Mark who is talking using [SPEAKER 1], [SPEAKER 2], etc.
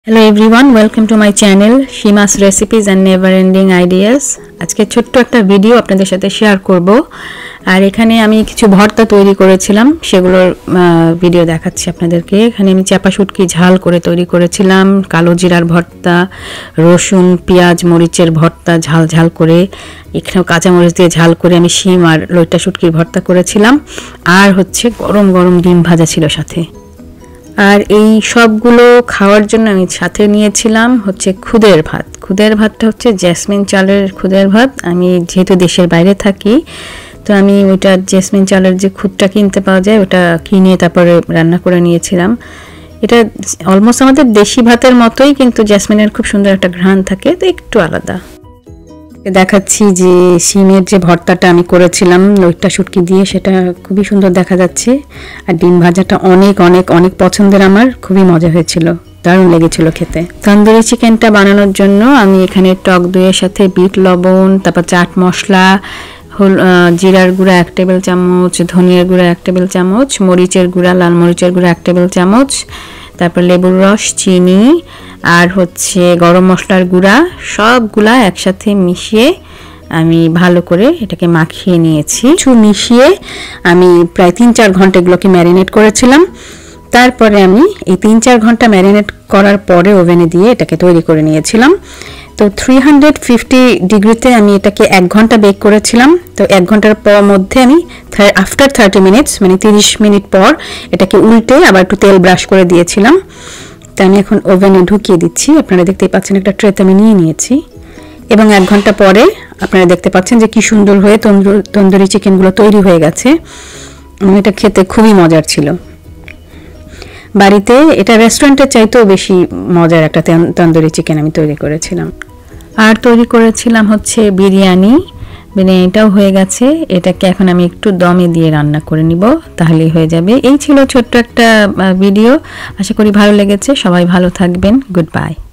[SPEAKER 1] Hello everyone, welcome to my channel Shima's Recipes and Never Ending Ideas. আজকে ছোট্ট একটা video আপনাদের সাথে শেয়ার করব। আর এখানে আমি কিছু ভর্তা তৈরি করেছিলাম, সেগুলোর ভিডিও দেখাচ্ছি আপনাদেরকে। এখানে আমি চাপা শুটকি ঝাল করে তৈরি করেছিলাম, কালো জিরার ভর্তা, রসুন পেঁয়াজ মরিচের ভর্তা ঝাল ঝাল করে, এখানেও কাঁচামরিচ দিয়ে ঝাল করে আমি শিম আর লইট্টা শুটকির ভর্তা করেছিলাম। আর হচ্ছে গরম গরম ডিম ভাজা ছিল সাথে। আর এই সবগুলো খাওয়ার জন্য আমি সাথে নিয়েছিলাম হচ্ছে খুদের ভাত। খুদের ভাতটা হচ্ছে জেসমিন চালের খুদের ভাত। আমি যেহেতু দেশের বাইরে থাকি, তো আমি ওইটা জেসমিন চালের যে খুদটা কিনতে পাওয়া যায় ওটা কিনে তারপরে রান্না করে নিয়েছিলাম। এটা অলমোস্ট আমাদের দেশি ভাতের মতোই, কিন্তু জেসমিনের খুব সুন্দর একটা ঘ্রাণ থাকে, তো একটু আলাদা। দেখাচ্ছি যে শিমের যে ভর্তাটা আমি করেছিলাম লইট্টা শুটকি দিয়ে, সেটা খুবই সুন্দর দেখা যাচ্ছে। আর ডিম ভাজাটা অনেক অনেক অনেক পছন্দের আমার, খুবই মজা হয়েছিল, দারুণ লেগেছিল খেতে। তন্দুরি চিকেনটা বানানোর জন্য আমি এখানে টক দইয়ের সাথে বিট লবণ, তারপর চাট মশলা, জিরার গুঁড়া 1 টেবিল চামচ, ধনিয়ার গুঁড়া 1 টেবিল চামচ, মরিচের গুঁড়া লাল মরিচের গুঁড়া 1 টেবিল চামচ, তারপর লেবুর রস, চিনি আর হচ্ছে গরম মশলার গুঁড়া, সবগুলা একসাথে মিশিয়ে আমি ভালো করে এটাকে মাখিয়ে নিয়েছি। মিশিয়ে আমি প্রায় 3-4 ঘন্টা এগুলোকে ম্যারিনেট করেছিলাম। তারপরে আমি এই 3-4 ঘন্টা ম্যারিনেট করার পরে ওভেনে দিয়ে এটাকে তৈরি করে নিয়েছিলাম। তো 350 ডিগ্রিতে আমি এটাকে 1 ঘন্টা বেক করেছিলাম। তো 1 ঘন্টার মধ্যে আমি আফটার 30 মিনিটস মানে 30 মিনিট পর এটাকে উল্টে আবার একটু তেল ব্রাশ করে দিয়েছিলাম। তো আমি এখন ওভেনে ঢুকিয়ে দিচ্ছি। আপনারা দেখতেই পাচ্ছেন একটা ট্রেতে আমি নিয়ে নিয়েছি, এবং 1 ঘন্টা পরে আপনারা দেখতে পাচ্ছেন যে কি সুন্দর হয়ে তন্দুরি চিকেনগুলো তৈরি হয়ে গেছে। এটা খেতে খুবই মজার ছিল। বাড়িতে এটা রেস্টুরেন্টের চাইতেও বেশি মজার একটা তন্দুরি চিকেন আমি তৈরি করেছিলাম। আর তৈরি করেছিলাম হচ্ছে বিরিয়ানিটাও হয়ে গেছে। এটাকে এখন আমি একটু দমে দিয়ে রান্না করে নিব, তাহলেই হয়ে যাবে। এই ছিল ছোট্ট একটা ভিডিও, আশা করি ভালো লেগেছে। সবাই ভালো থাকবেন, গুড বাই।